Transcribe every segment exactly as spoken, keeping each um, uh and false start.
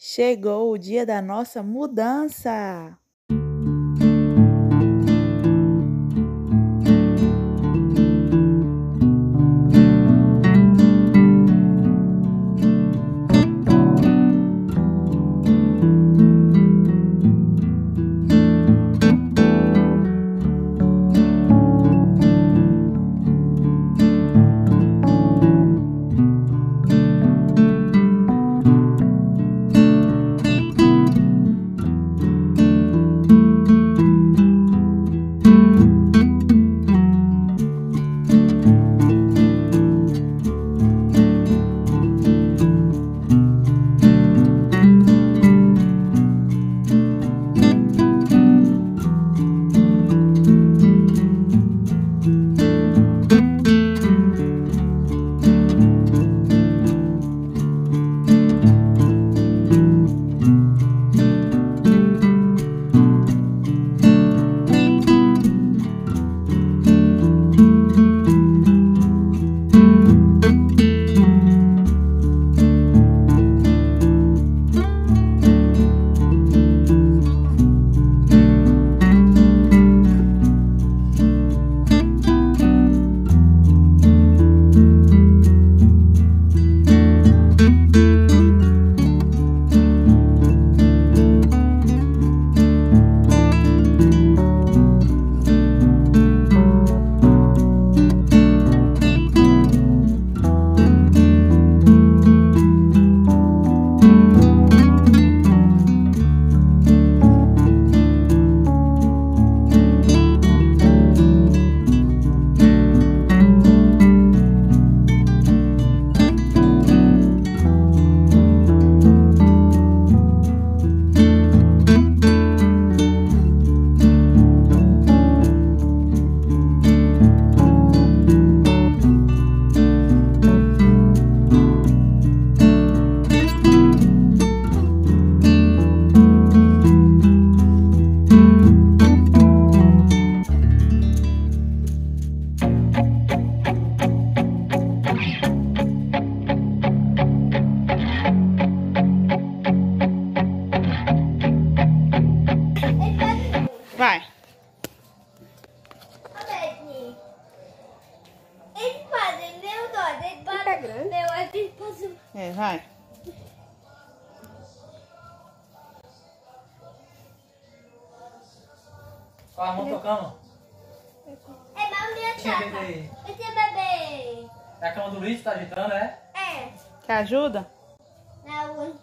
Chegou o dia da nossa mudança! Vai. Eles fazem meu dois, eles fazem meu, eles fazem... É, vai. Ó, a mão tocando. É meu minha tapa. Esse é bebê. É a cama do Luiz que tá agitando, é? É. Quer ajuda? Não.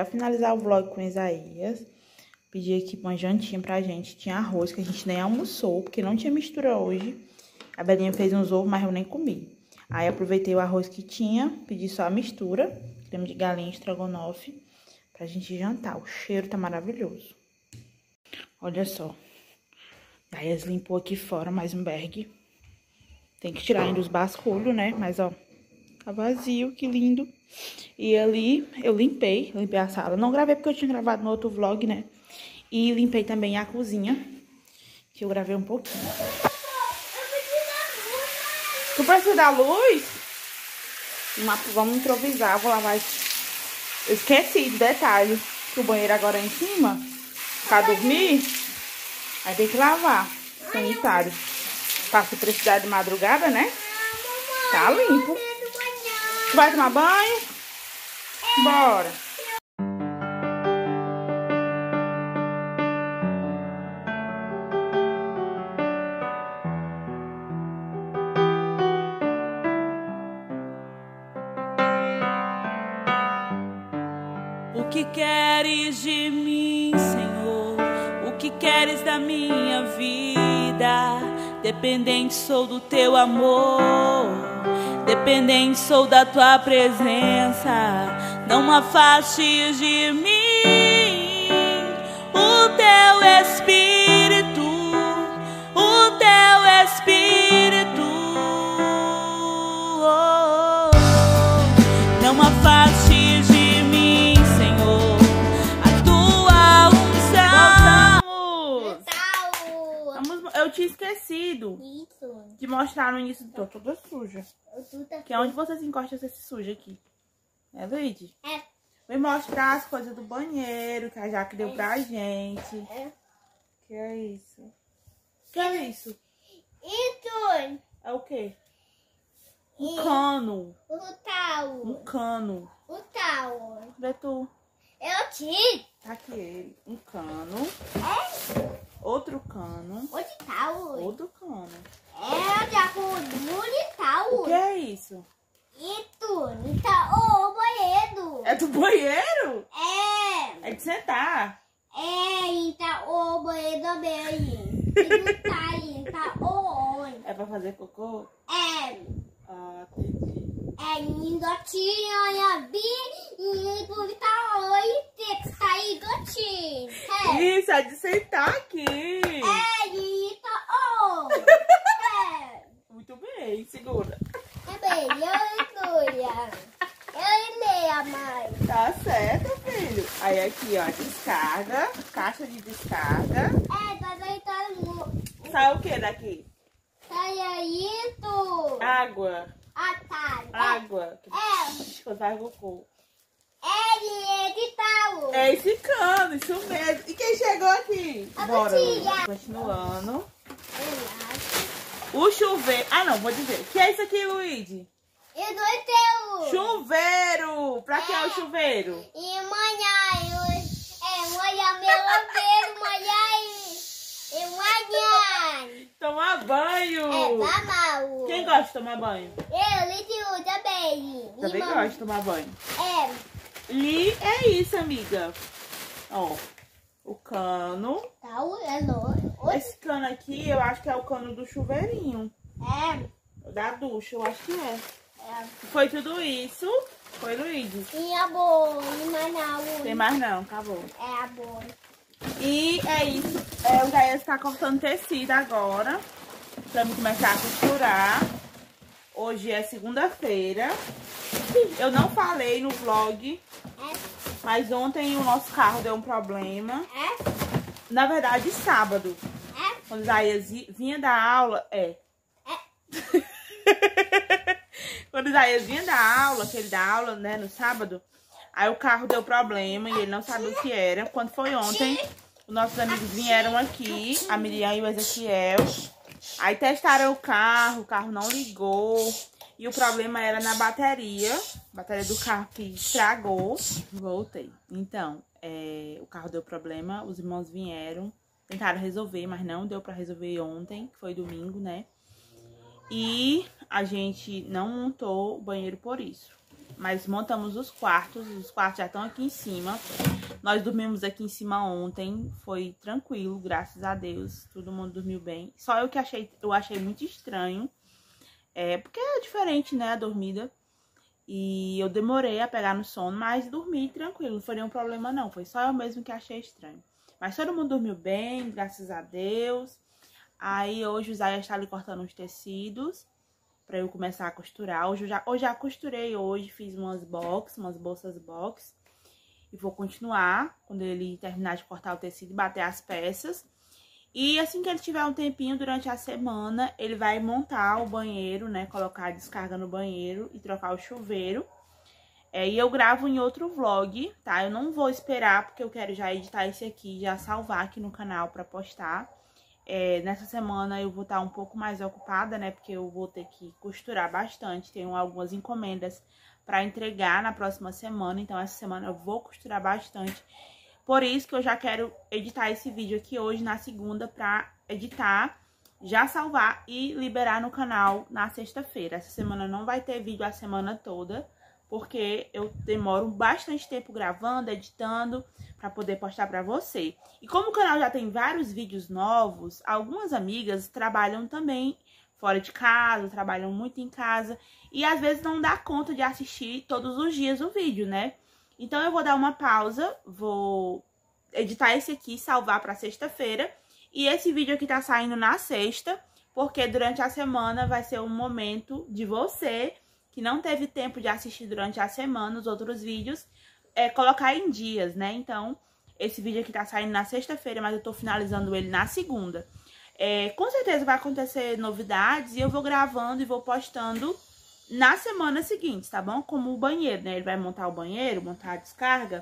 finalizar o vlog com Isaías. Pedi aqui uma jantinha pra gente. Tinha arroz, que a gente nem almoçou, porque não tinha mistura hoje. A Belinha fez uns ovos, mas eu nem comi. Aí aproveitei o arroz que tinha, pedi só a mistura, creme de galinha, estrogonofe, pra gente jantar. O cheiro tá maravilhoso. Olha só. Isaías limpou aqui fora mais um bag. Tem que tirar ainda os basculhos, né? Mas, ó, tá vazio, que lindo. E ali eu limpei, limpei a sala. Não gravei porque eu tinha gravado no outro vlog, né? E limpei também a cozinha, que eu gravei um pouquinho. Tu precisa da luz? Vamos improvisar, vou lavar isso. Eu esqueci de detalhe, que o banheiro agora é em cima, pra dormir, aí tem que lavar, sanitário. Pra se precisar de madrugada, né? Tá limpo. Tu vai tomar banho? Bora. O que queres de mim, Senhor? O que queres da minha vida? Dependente sou do teu amor, dependente sou da tua presença. Não afastes de mim o teu Espírito, o teu Espírito. Oh, não afastes de mim, Senhor, a tua unção. Vamos, eu tinha esquecido Isso. de mostrar no início. Tô toda suja. Que é onde você se encosta, você se suja aqui. É, Luigi? É. Vem mostrar as coisas do banheiro que a Jaque deu pra gente. É. Que é isso? Que é isso? Isso. É o quê? Um E- cano. O tal. Um cano. O tal. Cadê tu? Eu te. Tá aqui ele. Um cano. É. Outro cano. O de tal. Outro cano. É de acordo de tal. O que é isso? Isso. Então, o banheiro. É do banheiro? É. É de sentar. É, então, o banheiro também. E não tá aí, tá o onde? É pra fazer cocô? É. Ah, entendi. É, gatinho, a bi, e tu tá oi, tem que sair gatinho. É. Isso, é de sentar aqui. É, e tá o. É. Muito bem, segura. É bem, eu leia. Eu leia mais. Tá certo, filho. Aí aqui, ó, descarga. Caixa de descarga. É, tá deitando. Sai o que daqui? Sai isso. Água. Ah, tá. Água. É. Quando faz cocô. É, de tal. É esse cano, isso mesmo. E quem chegou aqui? A Bora, tia. Luiz. Continuando. O chuveiro. Ah, não, vou dizer. O que é isso aqui, Luigi? E do teu. Chuveiro! Pra que é o chuveiro? E amanhã, eu, é, amanhã meu lambeiro, amanhã e amanhã. Tomar banho! É, tá mal. Quem gosta de tomar banho? Eu, Lidiu, também. Também E mam- gosto de tomar banho. É, Li é isso, amiga. Ó, o cano. tá, o- é louco. Esse cano aqui, eu acho que é o cano do chuveirinho. É, Da ducha, eu acho que é. é. Foi tudo isso. Foi, Luigi. E a boa, e Manaus. Tem mais não, acabou. É a boa. E é isso. É, o Gaia está cortando tecido agora. Pra mim começar a costurar. Hoje é segunda-feira. Eu não falei no vlog, É, mas ontem o nosso carro deu um problema. é, Na verdade, sábado. é, Quando o Isaías vi- vinha da aula, é. é. Quando o Isaías vinha da aula, que ele dá aula, né, no sábado, aí o carro deu problema e ele não sabia o que era. Quando foi ontem, os nossos amigos vieram aqui, a Miriam e o Ezequiel. Aí testaram o carro, o carro não ligou. E o problema era na bateria, a bateria do carro que estragou. Voltei. Então, é, o carro deu problema, os irmãos vieram, tentaram resolver, mas não deu pra resolver ontem, que foi domingo, né? E a gente não montou o banheiro por isso. mas montamos os quartos. Os quartos já estão aqui em cima. Nós dormimos aqui em cima ontem. Foi tranquilo, graças a Deus. Todo mundo dormiu bem. Só eu que achei, eu achei muito estranho. É, porque é diferente, né, a dormida. E eu demorei a pegar no sono, mas dormi tranquilo. Não foi nenhum problema, não. Foi só eu mesmo que achei estranho. Mas todo mundo dormiu bem, graças a Deus. Aí hoje o Zaya está ali cortando os tecidos pra eu começar a costurar. Hoje eu já, eu já costurei hoje, fiz umas box, umas bolsas box. E vou continuar quando ele terminar de cortar o tecido e bater as peças. E assim que ele tiver um tempinho durante a semana, ele vai montar o banheiro, né? Colocar a descarga no banheiro e trocar o chuveiro. É, e eu gravo em outro vlog, tá? Eu não vou esperar, porque eu quero já editar esse aqui, já salvar aqui no canal pra postar. É, nessa semana eu vou estar um pouco mais ocupada, né? Porque eu vou ter que costurar bastante. Tenho algumas encomendas pra entregar na próxima semana. Então, essa semana eu vou costurar bastante. Por isso que eu já quero editar esse vídeo aqui hoje, na segunda, pra editar, já salvar e liberar no canal na sexta-feira. Essa semana não vai ter vídeo a semana toda, porque eu demoro bastante tempo gravando, editando, pra poder postar pra você. E como o canal já tem vários vídeos novos, algumas amigas trabalham também fora de casa, trabalham muito em casa, e às vezes não dá conta de assistir todos os dias o vídeo, né? Então eu vou dar uma pausa, vou editar esse aqui, salvar pra sexta-feira, e esse vídeo aqui tá saindo na sexta, porque durante a semana vai ser um momento de você que não teve tempo de assistir durante a semana os outros vídeos, é, colocar em dias, né? Então, esse vídeo aqui tá saindo na sexta-feira, mas eu tô finalizando ele na segunda. É, com certeza vai acontecer novidades e eu vou gravando e vou postando na semana seguinte, tá bom? Como o banheiro, né? Ele vai montar o banheiro, montar a descarga.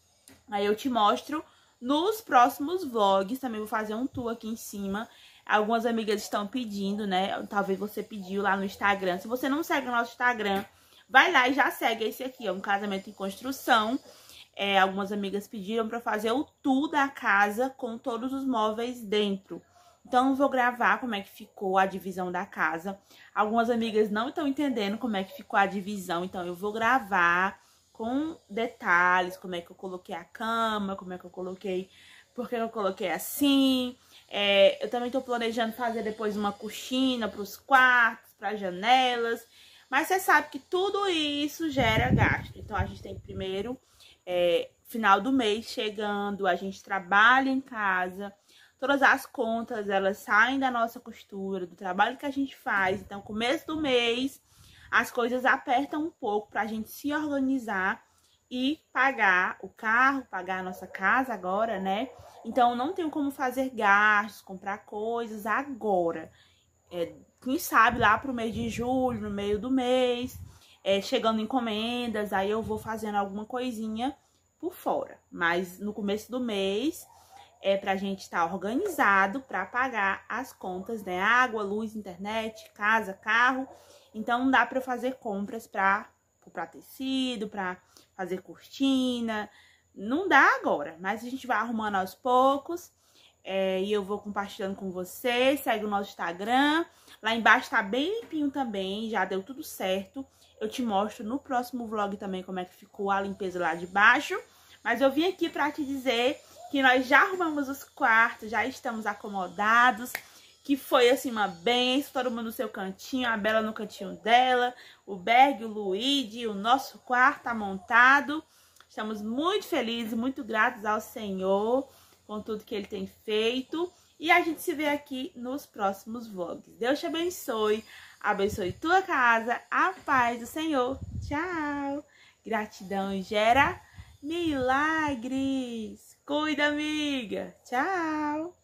Aí eu te mostro nos próximos vlogs. Também vou fazer um tour aqui em cima. Algumas amigas estão pedindo, né? Talvez você pediu lá no Instagram. Se você não segue o nosso Instagram, vai lá e já segue esse aqui. É um casamento em construção. É, algumas amigas pediram pra fazer o tour da casa com todos os móveis dentro. Então, eu vou gravar como é que ficou a divisão da casa. Algumas amigas não estão entendendo como é que ficou a divisão. Então, eu vou gravar com detalhes. Como é que eu coloquei a cama, como é que eu coloquei... Por que eu coloquei assim... É, eu também tô planejando fazer depois uma cortina para os quartos, para janelas. Mas você sabe que tudo isso gera gasto. Então, a gente tem que primeiro, é, final do mês chegando, a gente trabalha em casa. Todas as contas, elas saem da nossa costura, do trabalho que a gente faz. Então, começo do mês, as coisas apertam um pouco pra gente se organizar e pagar o carro, pagar a nossa casa agora, né? Então, não tenho como fazer gastos, comprar coisas agora. É, quem sabe lá pro mês de julho, no meio do mês, é, chegando encomendas, aí eu vou fazendo alguma coisinha por fora. Mas no começo do mês, é pra gente estar organizado pra pagar as contas, né? Água, luz, internet, casa, carro. Então, não dá pra eu fazer compras pra comprar tecido, pra fazer cortina... Não dá agora, mas a gente vai arrumando aos poucos. É, e eu vou compartilhando com vocês. Segue o nosso Instagram. Lá embaixo tá bem limpinho também. Já deu tudo certo. Eu te mostro no próximo vlog também como é que ficou a limpeza lá de baixo. Mas eu vim aqui pra te dizer que nós já arrumamos os quartos. Já estamos acomodados. Que foi assim uma benção. Todo mundo no seu cantinho. A Bela no cantinho dela. O Berg, o Luigi. O nosso quarto tá montado. Estamos muito felizes, muito gratos ao Senhor com tudo que Ele tem feito. E a gente se vê aqui nos próximos vlogs. Deus te abençoe, abençoe tua casa, a paz do Senhor. Tchau! Gratidão gera milagres. Cuida, amiga. Tchau!